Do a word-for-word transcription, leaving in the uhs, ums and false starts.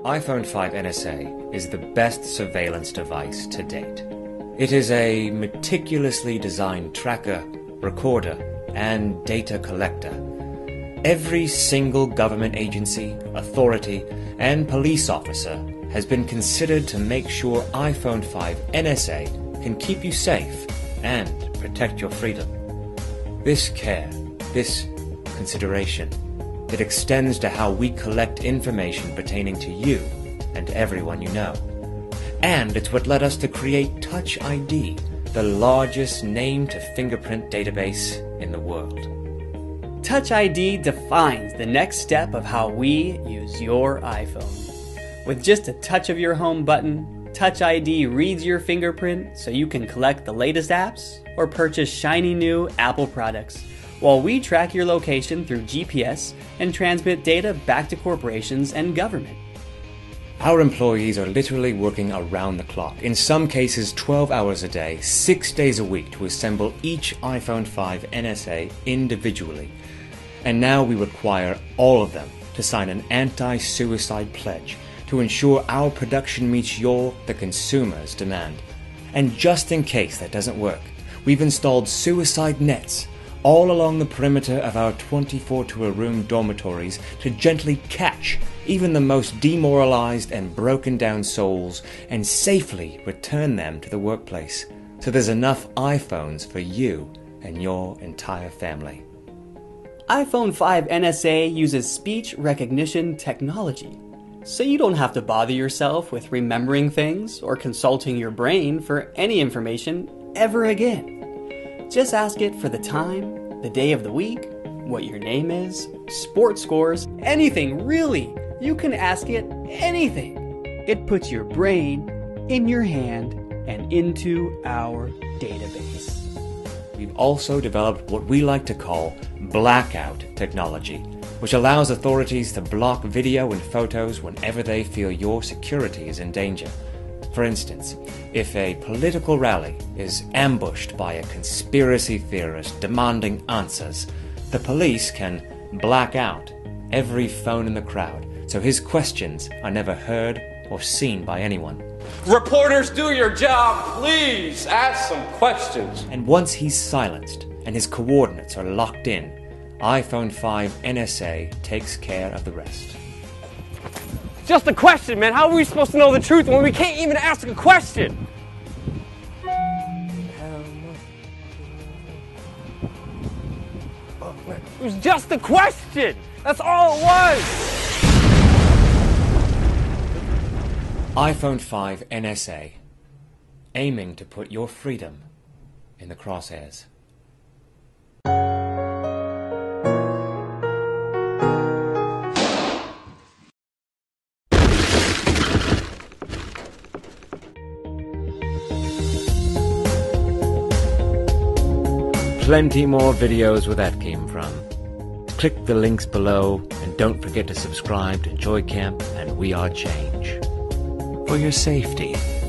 iPhone five N S A is the best surveillance device to date. It is a meticulously designed tracker, recorder, and data collector. Every single government agency, authority, and police officer has been considered to make sure iPhone five N S A can keep you safe and protect your freedom. This care, this consideration, it extends to how we collect information pertaining to you and everyone you know. And it's what led us to create Touch I D, the largest name-to-fingerprint database in the world. Touch I D defines the next step of how we use your iPhone. With just a touch of your home button, Touch I D reads your fingerprint so you can collect the latest apps or purchase shiny new Apple products, while we track your location through G P S and transmit data back to corporations and government. Our employees are literally working around the clock, in some cases twelve hours a day, six days a week, to assemble each iPhone five N S A individually. And now we require all of them to sign an anti-suicide pledge to ensure our production meets your, the consumer's, demand. And just in case that doesn't work, we've installed suicide nets all along the perimeter of our twenty-four to a room dormitories to gently catch even the most demoralized and broken down souls and safely return them to the workplace, so there's enough iPhones for you and your entire family. iPhone five N S A uses speech recognition technology, so you don't have to bother yourself with remembering things or consulting your brain for any information ever again. Just ask it for the time, the day of the week, what your name is, sports scores, anything really. You can ask it anything. It puts your brain in your hand and into our database. We've also developed what we like to call blackout technology, which allows authorities to block video and photos whenever they feel your security is in danger. For instance, if a political rally is ambushed by a conspiracy theorist demanding answers, the police can black out every phone in the crowd, so his questions are never heard or seen by anyone. Reporters, do your job, please. Ask some questions. And once he's silenced and his coordinates are locked in, iPhone five N S A takes care of the rest. Just a question, man. How are we supposed to know the truth when we can't even ask a question? It was just a question. That's all it was. iPhone five N S A, aiming to put your freedom in the crosshairs. Plenty more videos where that came from. Click the links below and don't forget to subscribe to Joy Camp and We Are Change. For your safety.